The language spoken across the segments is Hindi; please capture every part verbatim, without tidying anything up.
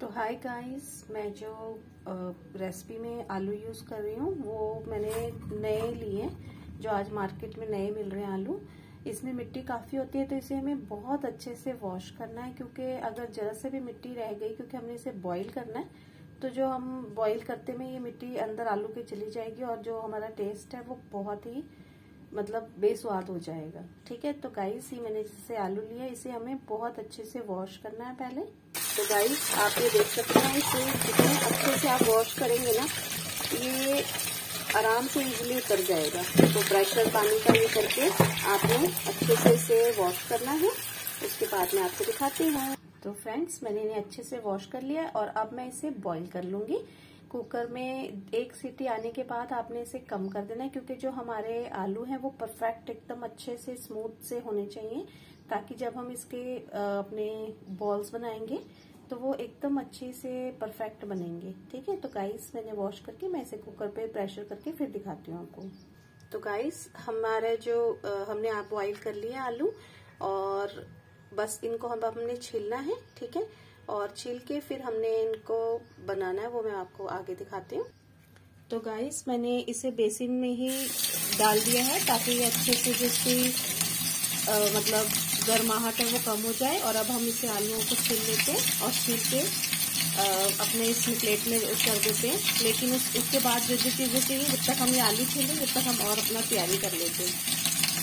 तो हाय गाइस, मैं जो रेसिपी में आलू यूज़ कर रही हूँ वो मैंने नए लिए, जो आज मार्केट में नए मिल रहे हैं आलू। इसमें मिट्टी काफ़ी होती है तो इसे हमें बहुत अच्छे से वॉश करना है, क्योंकि अगर जरा से भी मिट्टी रह गई, क्योंकि हमने इसे बॉईल करना है, तो जो हम बॉईल करते में ये मिट्टी अंदर आलू के चली जाएगी और जो हमारा टेस्ट है वो बहुत ही मतलब बेस्वाद हो जाएगा। ठीक है, तो गाइस ये मैंने जैसे आलू लिया, इसे हमें बहुत अच्छे से वॉश करना है पहले। तो गाइस आप ये देख सकते हैं, इसे जितने अच्छे से आप वॉश करेंगे ना, ये आराम से इजीली उतर जाएगा। तो प्रेशर पानी का ये करके आपने अच्छे से इसे वॉश करना है। उसके बाद मैं आपको दिखाती हूँ। तो फ्रेंड्स, मैंने इन्हें अच्छे से वॉश कर लिया और अब मैं इसे बॉईल कर लूंगी। कुकर में एक सीटी आने के बाद आपने इसे कम कर देना है, क्योंकि जो हमारे आलू हैं वो परफेक्ट एकदम अच्छे से स्मूथ से होने चाहिए, ताकि जब हम इसके अपने बॉल्स बनाएंगे तो वो एकदम अच्छे से परफेक्ट बनेंगे। ठीक है, तो गाइस मैंने वॉश करके मैं इसे कुकर पे प्रेशर करके फिर दिखाती हूँ आपको। तो गाइस हमारे जो हमने आप बॉईल कर लिए आलू, और बस इनको हम हमने छीलना है। ठीक है, और छील के फिर हमने इनको बनाना है, वो मैं आपको आगे दिखाती हूँ। तो गाइस मैंने इसे बेसिन में ही डाल दिया है ताकि ये अच्छे से जिसकी मतलब गर्माहट है वो कम हो जाए। और अब हम इसे आलूओं को छील लेते हैं और छील के आ, अपने इस प्लेट में कर देते हैं। लेकिन उस, उसके बाद जो जो चीजें चाहिए, जब तक हम ये आलू छीलें जब तक हम और अपना तैयारी कर लेते हैं।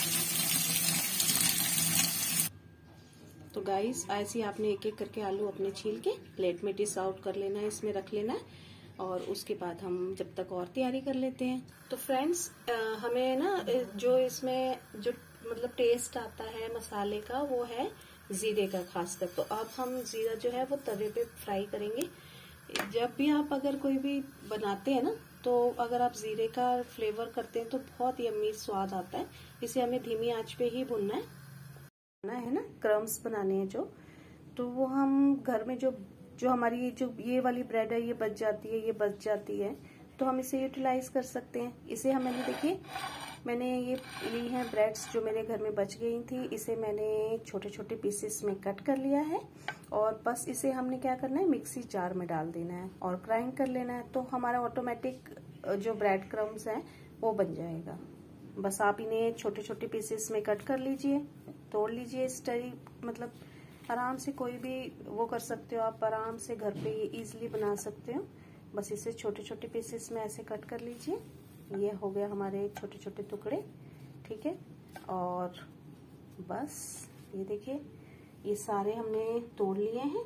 तो गाइस ऐसे ही आपने एक एक करके आलू अपने छील के प्लेट में डिश आउट कर लेना है, इसमें रख लेना है। और उसके बाद हम जब तक और तैयारी कर लेते हैं। तो फ्रेंड्स हमें ना जो इसमें जो मतलब टेस्ट आता है मसाले का, वो है जीरे का खासकर। तो अब हम जीरा जो है वो तवे पे फ्राई करेंगे। जब भी आप अगर कोई भी बनाते हैं ना, तो अगर आप जीरे का फ्लेवर करते हैं तो बहुत यम्मी स्वाद आता है। इसे हमें धीमी आंच पे ही भुनना है है ना। क्रम्स बनाने हैं जो, तो वो हम घर में जो जो हमारी जो ये वाली ब्रेड है ये बच जाती है, ये बच जाती है, तो हम इसे यूटिलाइज कर सकते हैं। इसे हम मैंने देखिए मैंने ये ली है ब्रेड्स जो मेरे घर में बच गई थी, इसे मैंने छोटे छोटे पीसेस में कट कर लिया है। और बस इसे हमने क्या करना है, मिक्सी जार में डाल देना है और ग्राइंड कर लेना है। तो हमारा ऑटोमेटिक जो ब्रेड क्रम्स है वो बन जाएगा। बस आप इन्हें छोटे छोटे पीसेस में कट कर लीजिए, तोड़ लीजिए। इस तरी मतलब आराम से कोई भी वो कर सकते हो, आप आराम से घर पे इजीली बना सकते हो। बस इसे छोटे छोटे पीसेस में ऐसे कट कर लीजिए। ये हो गया हमारे छोटे छोटे टुकड़े। ठीक है, और बस ये देखिए ये सारे हमने तोड़ लिए हैं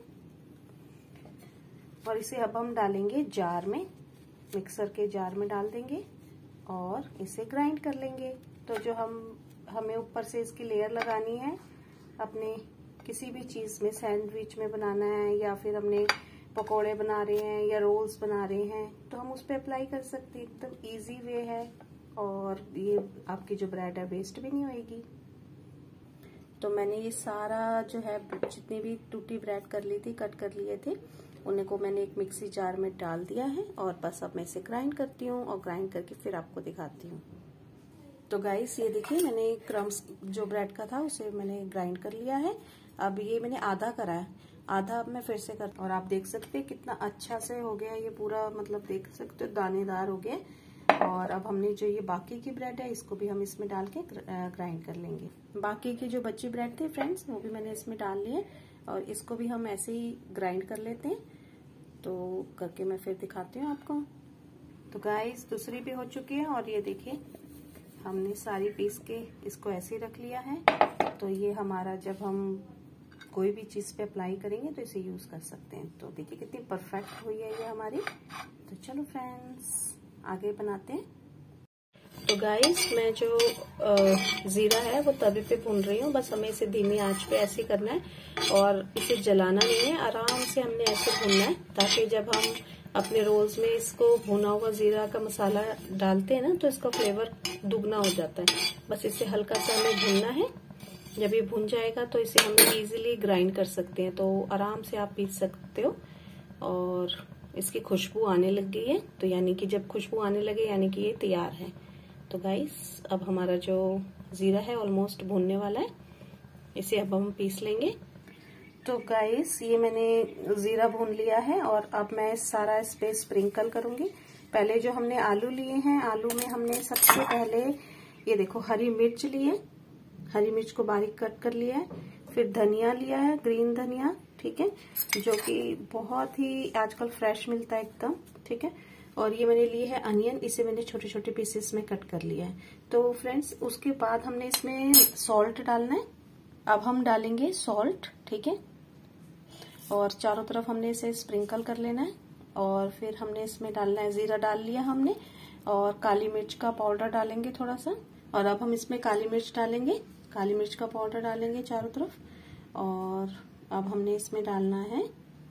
और इसे अब हम डालेंगे जार में, मिक्सर के जार में डाल देंगे और इसे ग्राइंड कर लेंगे। तो जो हम हमें ऊपर से इसकी लेयर लगानी है, अपने किसी भी चीज में, सैंडविच में बनाना है या फिर हमने पकोड़े बना रहे हैं या रोल्स बना रहे हैं, तो हम उस पर अप्लाई कर सकते हैं। एकदम इजी वे है और ये आपकी जो ब्रेड है वेस्ट भी नहीं होएगी। तो मैंने ये सारा जो है जितनी भी टूटी ब्रेड कर ली थी, कट कर लिए थे, उन्हें को मैंने एक मिक्सी जार में डाल दिया है और बस अब मैं इसे ग्राइंड करती हूँ और ग्राइंड करके फिर आपको दिखाती हूँ। तो गाइस ये देखिए मैंने क्रम्स जो ब्रेड का था उसे मैंने ग्राइंड कर लिया है। अब ये मैंने आधा करा है, आधा अब मैं फिर से कर, और आप देख सकते हैं कितना अच्छा से हो गया ये पूरा, मतलब देख सकते हो दानेदार हो गया। और अब हमने जो ये बाकी की ब्रेड है इसको भी हम इसमें डाल के ग्राइंड कर लेंगे। बाकी की जो बची ब्रेड थी फ्रेंड्स वो भी मैंने इसमें डाल लिए और इसको भी हम ऐसे ही ग्राइंड कर लेते हैं। तो करके मैं फिर दिखाती हूँ आपको। तो गाइस दूसरी भी हो चुकी है और ये देखिए हमने सारी पीस के इसको ऐसे रख लिया है। तो ये हमारा जब हम कोई भी चीज पे अप्लाई करेंगे तो इसे यूज कर सकते हैं। तो देखिए कितनी परफेक्ट हुई है ये हमारी। तो चलो फ्रेंड्स आगे बनाते हैं। तो गाइस मैं जो जीरा है वो तवे पे भून रही हूँ। बस हमें इसे धीमी आंच पे ऐसे करना है और इसे जलाना नहीं है, आराम से हमने ऐसे भूनना है, ताकि जब हम अपने रोल्स में इसको भुना हुआ जीरा का मसाला डालते हैं ना, तो इसका फ्लेवर दुगना हो जाता है। बस इसे हल्का सा हमें भूनना है। जब ये भुन जाएगा तो इसे हम इजीली ग्राइंड कर सकते हैं। तो आराम से आप पीस सकते हो। और इसकी खुशबू आने लग गई है, तो यानी कि जब खुशबू आने लगे यानी कि ये तैयार है। तो गाइस अब हमारा जो जीरा है ऑलमोस्ट भुनने वाला है, इसे अब हम पीस लेंगे। तो गाइस ये मैंने जीरा भून लिया है और अब मैं सारा इस पे स्प्रिंकल करूंगी। पहले जो हमने आलू लिए हैं, आलू में हमने सबसे पहले ये देखो हरी मिर्च लिए, हरी मिर्च को बारीक कट कर लिया है। फिर धनिया लिया है, ग्रीन धनिया, ठीक है, जो कि बहुत ही आजकल फ्रेश मिलता है एकदम, ठीक है। और ये मैंने लिए है अनियन, इसे मैंने छोटे छोटे पीसेस में कट कर लिया है। तो फ्रेंड्स उसके बाद हमने इसमें सॉल्ट डालना है। अब हम डालेंगे सॉल्ट, ठीक है, और चारों तरफ हमने इसे स्प्रिंकल कर लेना है। और फिर हमने इसमें डालना है, जीरा डाल लिया हमने, और काली मिर्च का पाउडर डालेंगे थोड़ा सा। और अब हम इसमें काली मिर्च डालेंगे, काली मिर्च का पाउडर डालेंगे चारों तरफ। और अब हमने इसमें डालना है,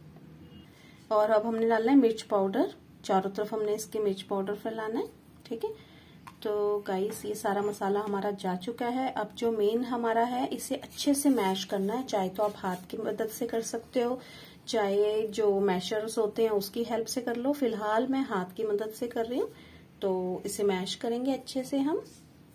और अब हमने डालना है मिर्च पाउडर, चारों तरफ हमने इसके मिर्च पाउडर फैलाना है, ठीक है। तो गाइस ये सारा मसाला हमारा जा चुका है। अब जो मेन हमारा है, इसे अच्छे से मैश करना है। चाहे तो आप हाथ की मदद से कर सकते हो, चाहे जो मैशर्स होते हैं उसकी हेल्प से कर लो। फिलहाल मैं हाथ की मदद से कर रही हूँ। तो इसे मैश करेंगे अच्छे से हम।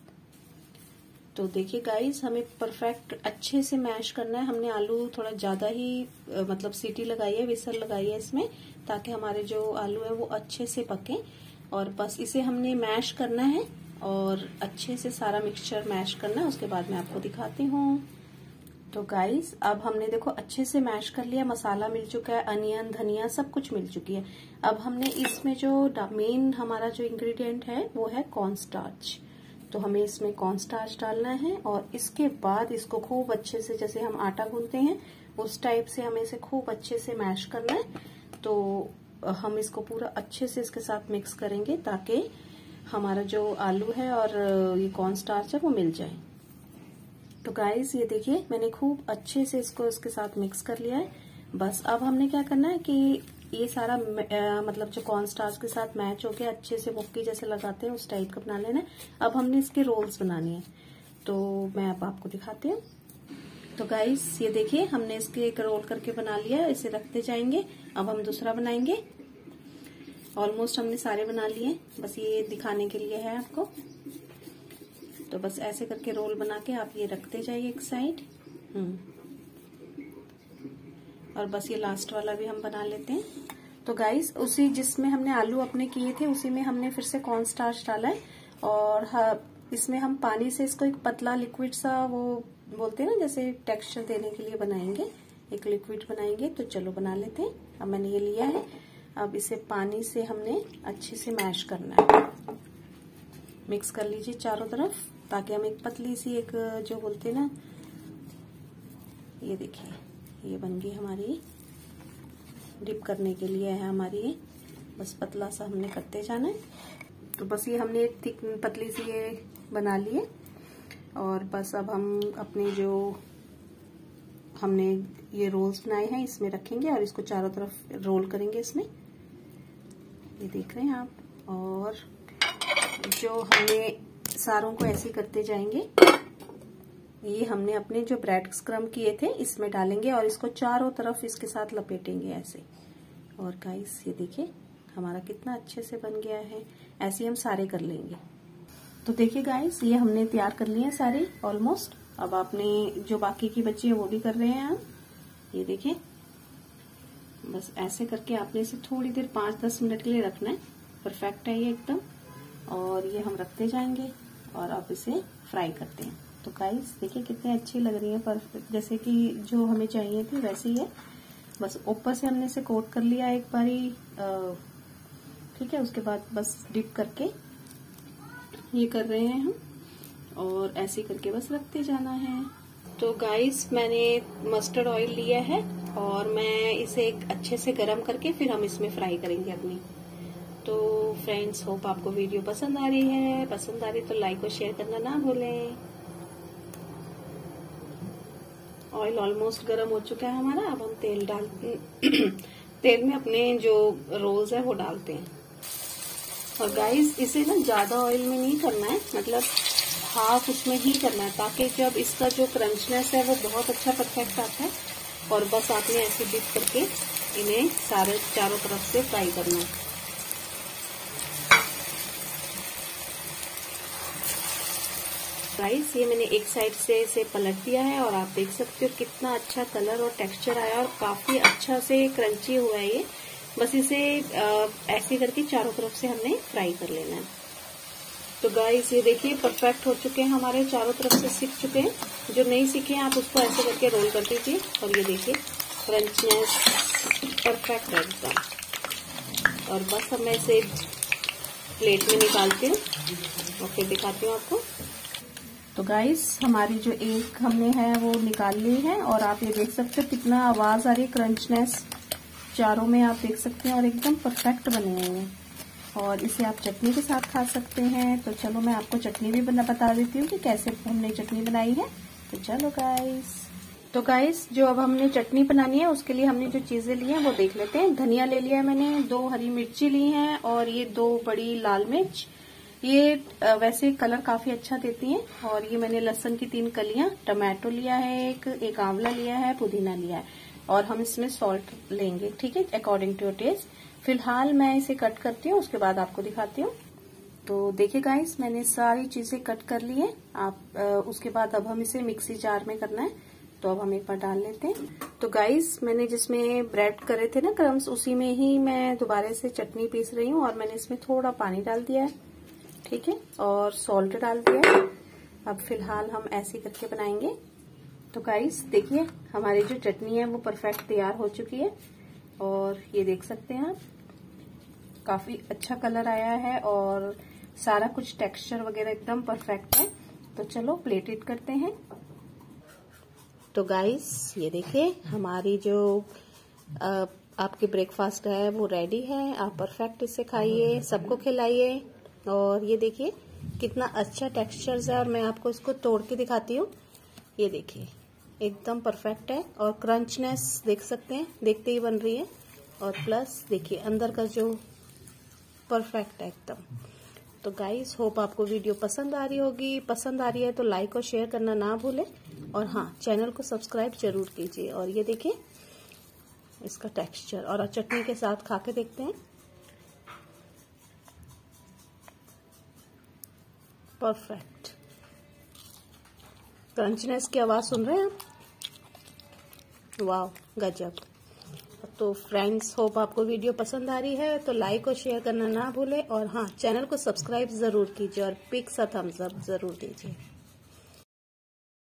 तो देखिए गाइस, हमें परफेक्ट अच्छे से मैश करना है। हमने आलू थोड़ा ज्यादा ही मतलब सीटी लगाई है, विसल लगाई है इसमें, ताकि हमारे जो आलू है वो अच्छे से पके। और बस इसे हमने मैश करना है और अच्छे से सारा मिक्सचर मैश करना है। उसके बाद मैं आपको दिखाती हूँ। तो गाइस अब हमने देखो अच्छे से मैश कर लिया, मसाला मिल चुका है, अनियन धनिया सब कुछ मिल चुकी है। अब हमने इसमें जो मेन हमारा जो इंग्रेडिएंट है वो है कॉर्नस्टार्च। तो हमें इसमें कॉर्नस्टार्च डालना है और इसके बाद इसको खूब अच्छे से, जैसे हम आटा गूंथते हैं उस टाइप से हमें इसे खूब अच्छे से मैश करना है। तो हम इसको पूरा अच्छे से इसके साथ मिक्स करेंगे ताकि हमारा जो आलू है और ये कॉर्नस्टार्च है वो मिल जाए। तो गाइस ये देखिए मैंने खूब अच्छे से इसको इसके साथ मिक्स कर लिया है। बस अब हमने क्या करना है कि ये सारा आ, मतलब जो कॉर्नस्टार्च के साथ मैच होके अच्छे से मुक्की जैसे लगाते हैं उस टाइप का बना लेना है। अब हमने इसके रोल्स बनानी है, तो मैं अब आपको दिखाती हूँ। तो गाइस ये देखिए हमने इसके एक रोल करके बना लिया, इसे रखते जाएंगे। अब हम दूसरा बनाएंगे। ऑलमोस्ट हमने सारे बना लिए, बस ये दिखाने के लिए है आपको। तो बस ऐसे करके रोल बना के आप ये रखते जाइए एक साइड। हम्म और बस ये लास्ट वाला भी हम बना लेते हैं। तो गाइस उसी जिसमें हमने आलू अपने किए थे उसी में हमने फिर से कॉर्नस्टार्च डाला है। और हाँ, इसमें हम पानी से इसको एक पतला लिक्विड सा, वो बोलते हैं ना, जैसे टेक्सचर देने के लिए बनाएंगे, एक लिक्विड बनाएंगे। तो चलो बना लेते हैं। अब मैंने ये लिया है, अब इसे पानी से हमने अच्छे से मैश करना है। मिक्स कर लीजिए चारों तरफ ताकि हम एक पतली सी एक जो बोलते हैं ना, ये देखिए ये बन गई हमारी, डिप करने के लिए है हमारी ये। बस पतला सा हमने करते जाना है। तो बस ये हमने एक थिक पतली सी ये बना लिए। और बस अब हम अपने जो हमने ये रोल्स बनाए हैं इसमें रखेंगे और इसको चारों तरफ रोल करेंगे इसमें, ये देख रहे हैं आप। और जो हमने सारों को ऐसे करते जाएंगे। ये हमने अपने जो ब्रेड स्क्रम किए थे इसमें डालेंगे और इसको चारों तरफ इसके साथ लपेटेंगे ऐसे। और गाइस ये देखिए हमारा कितना अच्छे से बन गया है। ऐसे हम सारे कर लेंगे। तो देखिए गाइस ये हमने तैयार कर लिए हैं सारे ऑलमोस्ट। अब आपने जो बाकी की बची है वो भी कर रहे हैं आप, ये देखिए। बस ऐसे करके आपने इसे थोड़ी देर पाँच दस मिनट के लिए रखना है। परफेक्ट है ये एकदम। और ये हम रखते जाएंगे और अब इसे फ्राई करते हैं। तो गाइस देखिए कितने अच्छी लग रही है, परफेक्ट जैसे कि जो हमें चाहिए थी वैसे ही है। बस ऊपर से हमने इसे कोट कर लिया एक बारी, ठीक है। उसके बाद बस डिप करके ये कर रहे हैं हम, और ऐसे करके बस रखते जाना है। तो गाइस मैंने मस्टर्ड ऑयल लिया है और मैं इसे एक अच्छे से गरम करके फिर हम इसमें फ्राई करेंगे अपनी। तो फ्रेंड्स होप आपको वीडियो पसंद आ रही है। पसंद आ रही तो लाइक और शेयर करना ना भूलें। ऑयल ऑलमोस्ट गर्म हो चुका है हमारा। अब हम तेल डालते तेल में अपने जो रोल्स है वो डालते हैं। और गाइस इसे ना ज्यादा ऑयल में नहीं करना है, मतलब हाफ उसमें ही करना है, ताकि जब इसका जो क्रंचनेस है वो बहुत अच्छा परफेक्ट आता है। और बस आपने ऐसे डिप करके इन्हें सारे चारों तरफ से फ्राई करना है। गाइस ये मैंने एक साइड से इसे पलट दिया है और आप देख सकते हो कितना अच्छा कलर और टेक्सचर आया और काफी अच्छा से क्रंची हुआ है ये। बस इसे ऐसे करके चारों तरफ से हमने फ्राई कर लेना है। तो गाइस ये देखिए परफेक्ट हो चुके हैं, हमारे चारों तरफ से सीख चुके हैं। जो नहीं सीखे हैं आप उसको ऐसे करके रोल कर दीजिए और ये देखिए क्रंचनेस परफेक्ट है एकदम। और बस अब मैं इसे प्लेट में निकालती हूँ और फिर दिखाती हूँ आपको। तो गाइस हमारी जो एक हमने है वो निकाल ली है और आप ये देख सकते हो कितना आवाज आ रही है, क्रंचनेस चारों में आप देख सकते हैं और एकदम परफेक्ट बने हुए हैं। और इसे आप चटनी के साथ खा सकते हैं। तो चलो मैं आपको चटनी भी बना बता देती हूँ कि कैसे हमने चटनी बनाई है। तो चलो गाइस, तो गाइस जो अब हमने चटनी बनानी है उसके लिए हमने जो चीजें ली हैं वो देख लेते हैं। धनिया ले लिया है मैंने, दो हरी मिर्ची ली हैं और ये दो बड़ी लाल मिर्च, ये वैसे कलर काफी अच्छा देती हैं। और ये मैंने लहसुन की तीन कलियां, टमाटो लिया है एक, एक आंवला लिया है, पुदीना लिया है और हम इसमें सॉल्ट लेंगे, ठीक है, अकॉर्डिंग टू योर टेस्ट। फिलहाल मैं इसे कट करती हूँ, उसके बाद आपको दिखाती हूँ। तो देखिए गाइस मैंने सारी चीजें कट कर ली है। आप आ, उसके बाद अब हम इसे मिक्सी जार में करना है। तो अब हम एक बार डाल लेते हैं। तो गाइस मैंने जिसमें ब्रेड करे थे ना क्रम्स, उसी में ही मैं दोबारा से चटनी पीस रही हूँ और मैंने इसमें थोड़ा पानी डाल दिया है, ठीक है, और सॉल्ट डाल दिया है। अब फिलहाल हम ऐसे करके बनाएंगे। तो गाइस देखिए हमारी जो चटनी है वो परफेक्ट तैयार हो चुकी है और ये देख सकते हैं आप काफी अच्छा कलर आया है और सारा कुछ टेक्सचर वगैरह एकदम परफेक्ट है। तो चलो प्लेटेड करते हैं। तो गाइस ये देखिए हमारी जो आ, आपकी ब्रेकफास्ट है वो रेडी है। आप परफेक्ट इसे खाइए, सबको खिलाइए। और ये देखिए कितना अच्छा टेक्सचर है और मैं आपको इसको तोड़ के दिखाती हूँ। ये देखिए एकदम परफेक्ट है और क्रंचनेस देख सकते हैं, देखते ही बन रही है। और प्लस देखिए अंदर का जो परफेक्ट है एकदम। तो गाइस होप आपको वीडियो पसंद आ रही होगी। पसंद आ रही है तो लाइक और शेयर करना ना भूलें और हाँ चैनल को सब्सक्राइब जरूर कीजिए। और ये देखिए इसका टेक्सचर और चटनी के साथ खा के देखते हैं। परफेक्ट क्रंचनेस की आवाज सुन रहे हैं आप, वाह गजब। तो फ्रेंड्स होप आपको वीडियो पसंद आ रही है तो लाइक और शेयर करना ना भूलें और हाँ चैनल को सब्सक्राइब जरूर कीजिए और पिक सा थम्स अप जरूर दीजिए।